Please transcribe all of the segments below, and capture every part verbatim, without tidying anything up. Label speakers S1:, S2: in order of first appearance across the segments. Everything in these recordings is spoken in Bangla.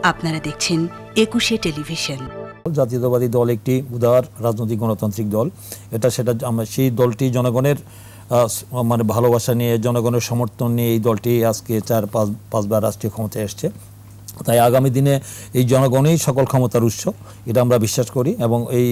S1: আপনারা দেখছেন একুশে টেলিভিশন।
S2: জাতীয়তাবাদী দল একটি উদার রাজনৈতিক গণতান্ত্রিক দল। এটা সেটা আমরা সেই দলটি জনগণের মানে ভালোবাসা নিয়ে, জনগণের সমর্থন নিয়ে এই দলটি আজকে চার পাঁচ পাঁচবার রাষ্ট্রীয় ক্ষমতায় এসছে। তাই আগামী দিনে এই জনগণই সকল ক্ষমতার উৎস, এটা আমরা বিশ্বাস করি। এবং এই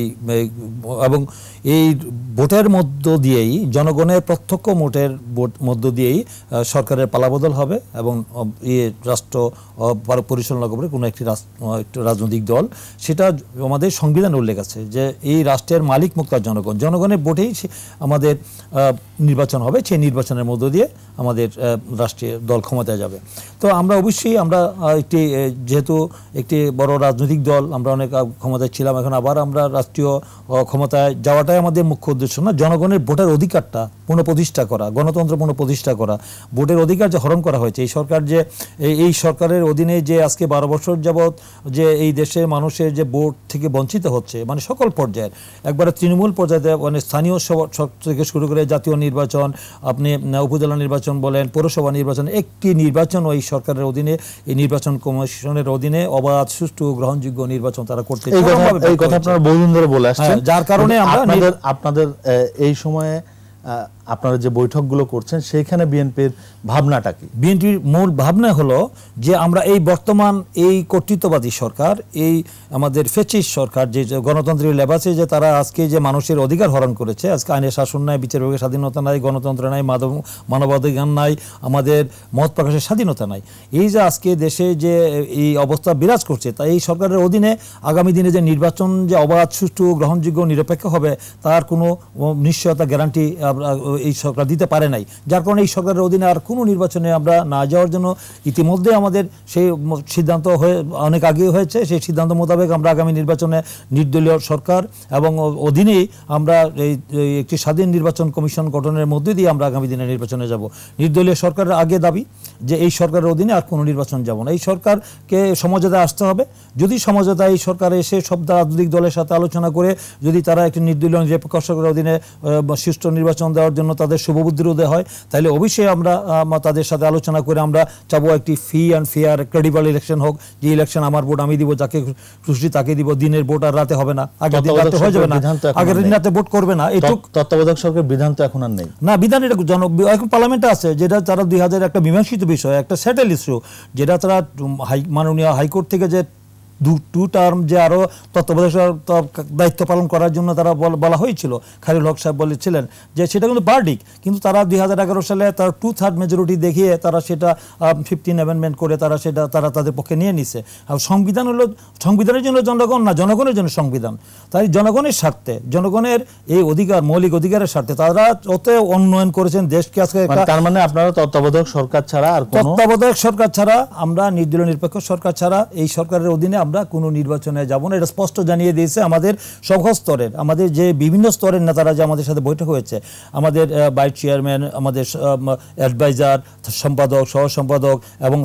S2: এবং এই ভোটের মধ্য দিয়েই, জনগণের প্রত্যক্ষ ভোটের মধ্য দিয়েই সরকারের পালাবদল হবে এবং এই রাষ্ট্র পরিচালনা করবে কোনো একটি রাজনৈতিক দল। সেটা আমাদের সংবিধানে উল্লেখ আছে যে এই রাষ্ট্রের মালিক মুক্তার জনগণ, জনগণের ভোটেই আমাদের নির্বাচন হবে। সেই নির্বাচনের মধ্য দিয়ে আমাদের রাষ্ট্রীয় দল ক্ষমতায় যাবে। তো আমরা অবশ্যই আমরা একটি যেহেতু একটি বড় রাজনৈতিক দল, আমরা অনেক ক্ষমতায় ছিলাম, এখন আবার আমরা রাষ্ট্রীয় ক্ষমতায় যাওয়াটাই আমাদের মুখ্য উদ্দেশ্য না। জনগণের ভোটের অধিকারটা পুনঃপ্রতিষ্ঠা করা, গণতন্ত্র পুনঃপ্রতিষ্ঠা করা, ভোটের অধিকার যে হরণ করা হয়েছে এই সরকার, যে এই সরকারের অধীনে যে আজকে বারো বছর যাবৎ যে এই দেশের মানুষের যে ভোট থেকে বঞ্চিত হচ্ছে, মানে সকল পর্যায়ের, একবারে তৃণমূল পর্যায়ে, মানে স্থানীয় থেকে শুরু করে জাতীয় নির্বাচন, আপনি উপজেলা নির্বাচন বলেন, পৌরসভা নির্বাচন, একটি নির্বাচন ওই সরকারের অধীনে, এই নির্বাচন কমিশনের অধীনে অবাধ, সুষ্ঠু, গ্রহণযোগ্য নির্বাচন তারা করতে,
S3: এই কথা আপনারা বহুদিন ধরে বলে আসছেন,
S2: যার কারণে আমরা
S3: আপনাদের এই সময়ে আপনারা যে বৈঠকগুলো করছেন সেইখানে বিএনপির ভাবনাটা কি?
S2: বিএনপির মূল ভাবনা হলো যে আমরা এই বর্তমান এই কর্তৃত্ববাদী সরকার, এই আমাদের ফ্যাসিস্ট সরকার, যে গণতন্ত্রের লেবাসে যে তারা আজকে যে মানুষের অধিকার হরণ করেছে, আজকে আইনের শাসন নাই, বিচার বিভাগের স্বাধীনতা নাই, গণতন্ত্র নাই, মানব মানবাধিকার নাই, আমাদের মত প্রকাশের স্বাধীনতা নাই, এই যে আজকে দেশে যে এই অবস্থা বিরাজ করছে, তাই এই সরকারের অধীনে আগামী দিনে যে নির্বাচন যে অবাধ, সুষ্ঠু, গ্রহণযোগ্য, নিরপেক্ষ হবে তার কোনো নিশ্চয়তা, গ্যারান্টি এই সরকার দিতে পারে নাই। যার কারণে এই সরকারের অধীনে আর কোনো নির্বাচনে আমরা না যাওয়ার জন্য ইতিমধ্যে আমাদের সেই সিদ্ধান্ত হয়ে অনেক আগে হয়েছে। সেই সিদ্ধান্ত মোতাবেক আমরা আগামী নির্বাচনে নির্দলীয় সরকার এবং অধীনেই আমরা এই একটি স্বাধীন নির্বাচন কমিশন গঠনের মধ্যে দিয়ে আমরা আগামী দিনে নির্বাচনে যাব। নির্দলীয় সরকারের আগে দাবি যে এই সরকারের অধীনে আর কোনো নির্বাচন যাব না। এই সরকারকে সমঝোতায় আসতে হবে। যদি সমঝোতায় এই সরকার এসে সব রাজনৈতিক দলের সাথে আলোচনা করে যদি তারা একটি নির্দলীয় নিরপেক্ষ সরকারের অধীনে সুষ্ঠু নির্বাচন দেওয়ার জন্য তাদের শুভবুদ্ধির উদয় হয়, তাহলে অবশ্যই আমরা তাদের সাথে আলোচনা করে আমরা চাবো একটি free and fair credible election হোক। যে ইলেকশন আমার ভোট আমি দিব, যাকে খুশি তাকে দিব, দিনের ভোট আর রাতে হবে না, আগের দিন রাতে হয়ে যাবে না, আগের দিন রাতে ভোট করবে না। এইটুক
S3: তত্ত্বাবধায়ক সরকার বিধান তো এখন আর নেই
S2: না, বিধান এটা জন এখন পার্লামেন্টে আছে, যেটা তারা দুই হাজার একটা মীমাংসিত বিষয়, একটা সেটেল ইস্যু, যেটা তারা হাই মাননীয় হাইকোর্ট থেকে যে টু টার্ম যে আরও তত্ত্বাবধায়ক দায়িত্ব পালন করার জন্য তারা বলা হয়েছিল, খালিল হক সাহেব বলেছিলেন যে সেটা কিন্তু বার্ডিক, কিন্তু তারা দুই হাজার এগারো সালে তার টু থার্ড মেজরিটি দেখিয়ে তারা সেটা ফিফটিন অ্যামেন্ডমেন্ট করে তারা সেটা তারা তাদের পক্ষে নিয়ে নিছে। আর সংবিধান হলো সংবিধানের জন্য জনগণ না, জনগণের জন্য সংবিধান। তাই জনগণের স্বার্থে, জনগণের এই অধিকার, মৌলিক অধিকারের স্বার্থে তারা অত উন্নয়ন করেছেন দেশকে। আজকে
S3: তার মানে আপনারা তত্ত্বাবধায়ক সরকার ছাড়া আর
S2: তত্ত্বাবধায়ক সরকার ছাড়া, আমরা নির্দলীয় নিরপেক্ষ সরকার ছাড়া এই সরকারের অধীনে আমরা কোনো নির্বাচনে যাব না। এটা স্পষ্ট জানিয়ে দিয়েছে আমাদের সকল স্তরের, আমাদের যে বিভিন্ন স্তরের নেতারা যে আমাদের সাথে বৈঠক হয়েছে, আমাদের ভাইস চেয়ারম্যান, আমাদের অ্যাডভাইজার, সম্পাদক, সহ সম্পাদক এবং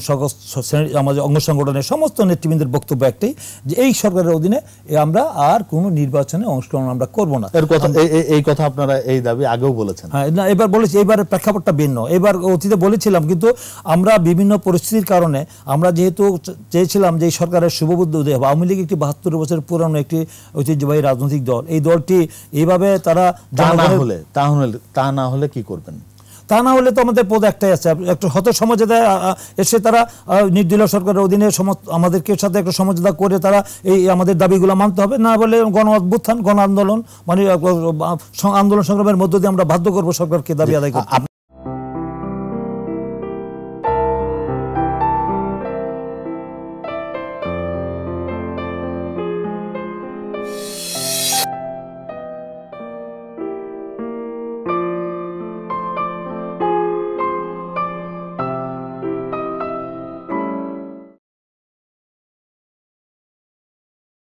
S2: আমাদের অঙ্গ সংগঠনের সমস্ত নেতৃবৃন্দের বক্তব্য একটাই যে এই সরকারের অধীনে আমরা আর কোনো নির্বাচনে অংশগ্রহণ আমরা করব না।
S3: এর কথা এই কথা আপনারা এই দাবি আগেও বলেছেন?
S2: হ্যাঁ, না এবার বলেছি, এবারের প্রেক্ষাপটটা ভিন্ন। এবার অতীতে বলেছিলাম, কিন্তু আমরা বিভিন্ন পরিস্থিতির কারণে আমরা যেহেতু চেয়েছিলাম যে এই সরকারের শুভবুদ্ধি উদয় হবে। আওয়ামী লীগ একটি বাহাত্তর বছর পুরানো একটি ঐতিহ্যবাহী রাজনৈতিক দল, এই দলটি এইভাবে তারা
S3: তা না হলে তা না হলে কি করবেন?
S2: তা না হলে তো আমাদের পদ একটাই আছে, একটা হত সমঝোতায় এসে তারা নির্দলীয় সরকারের অধীনে আমাদেরকে সাথে একটা সমঝোতা করে তারা এই আমাদের দাবিগুলো মানতে হবে। না বলে গণ অভ্যুত্থান, গণ আন্দোলন, মানে আন্দোলন সংগ্রামের মধ্য দিয়ে আমরা বাধ্য করবো সরকারকে দাবি আদায় করতে।